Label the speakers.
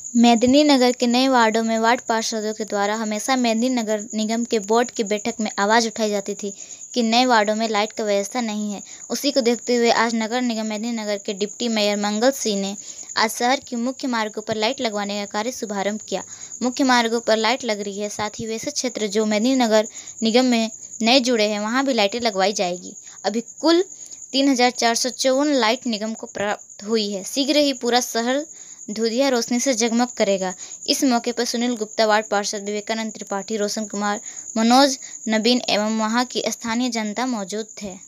Speaker 1: मेदिनीनगर के नए वार्डों में वार्ड पार्षदों के द्वारा हमेशा मेदिनीनगर निगम के बोर्ड की बैठक में आवाज़ उठाई जाती थी कि नए वार्डों में लाइट की व्यवस्था नहीं है। उसी को देखते हुए आज नगर निगम मेदिनीनगर के डिप्टी मेयर मंगल सिंह ने आज शहर के मुख्य मार्गों पर लाइट लगवाने का कार्य शुभारंभ किया। मुख्य मार्गों पर लाइट लग रही है, साथ ही वैसे क्षेत्र जो मेदिनीनगर निगम में नए जुड़े हैं वहाँ भी लाइटें लगवाई जाएगी। अभी कुल 3,454 लाइट निगम को प्राप्त हुई है। शीघ्र ही पूरा शहर धुंधिया रोशनी से जगमग करेगा। इस मौके पर सुनील गुप्ता, वार्ड पार्षद विवेकानंद त्रिपाठी, रोशन कुमार, मनोज, नवीन एवं वहां की स्थानीय जनता मौजूद थे।